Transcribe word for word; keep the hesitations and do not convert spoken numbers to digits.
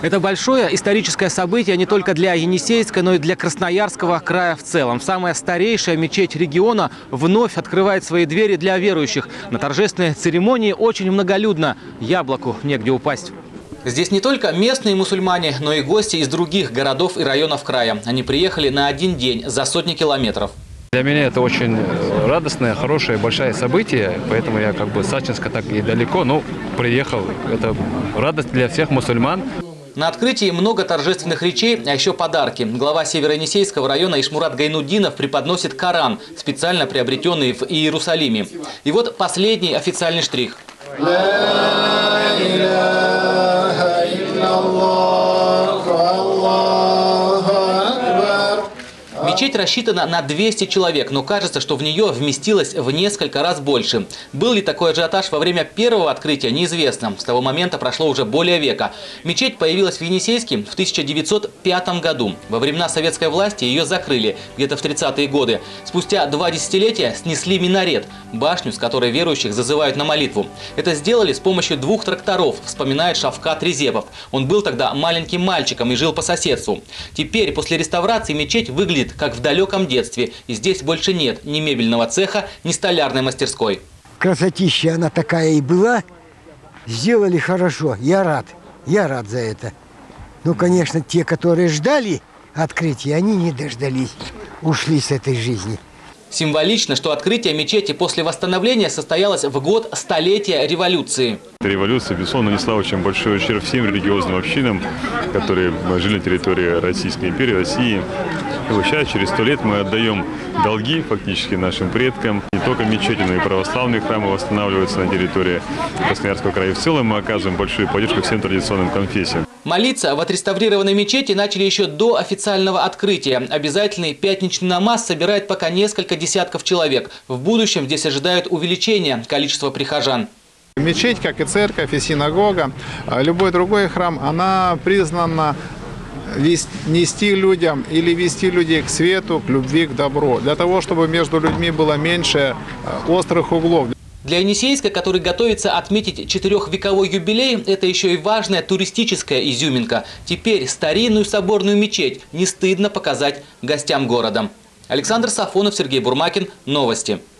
Это большое историческое событие не только для Енисейска, но и для Красноярского края в целом. Самая старейшая мечеть региона вновь открывает свои двери для верующих. На торжественной церемонии очень многолюдно. Яблоку негде упасть. Здесь не только местные мусульмане, но и гости из других городов и районов края. Они приехали на один день за сотни километров. Для меня это очень радостное, хорошее, большое событие, поэтому я как бы с Ачинска так и далеко, но приехал. Это радость для всех мусульман. На открытии много торжественных речей, а еще подарки. Глава Северо-Енисейского района Ишмурат Гайнуддинов преподносит Коран, специально приобретенный в Иерусалиме. И вот последний официальный штрих. Мечеть рассчитана на двести человек, но кажется, что в нее вместилось в несколько раз больше. Был ли такой ажиотаж во время первого открытия, неизвестно. С того момента прошло уже более века. Мечеть появилась в Енисейске в тысяча девятьсот пятом году. Во времена советской власти ее закрыли, где-то в тридцатые годы. Спустя два десятилетия снесли минарет, башню, с которой верующих зазывают на молитву. Это сделали с помощью двух тракторов, вспоминает Шавкат Резепов. Он был тогда маленьким мальчиком и жил по соседству. Теперь, после реставрации, мечеть выглядит как в далеком детстве. И здесь больше нет ни мебельного цеха, ни столярной мастерской. Красотища она такая и была. Сделали хорошо. Я рад. Я рад за это. Ну, конечно, те, которые ждали открытия, они не дождались. Ушли с этой жизни. Символично, что открытие мечети после восстановления состоялось в год столетия революции. Революция, безусловно, нанесла очень большой ущерб всем религиозным общинам, которые жили на территории Российской империи, России. И вот сейчас, через сто лет, мы отдаем долги фактически нашим предкам. Не только мечети, но и православные храмы восстанавливаются на территории Красноярского края. И в целом мы оказываем большую поддержку всем традиционным конфессиям. Молиться в отреставрированной мечети начали еще до официального открытия. Обязательный пятничный намаз собирает пока несколько десятков человек. В будущем здесь ожидают увеличения количества прихожан. Мечеть, как и церковь, и синагога, любой другой храм, она признана нести людям или вести людей к свету, к любви, к добру. Для того, чтобы между людьми было меньше острых углов. Для Енисейска, который готовится отметить четырехвековой юбилей, это еще и важная туристическая изюминка. Теперь старинную соборную мечеть не стыдно показать гостям города. Александр Сафонов, Сергей Бурмакин. Новости.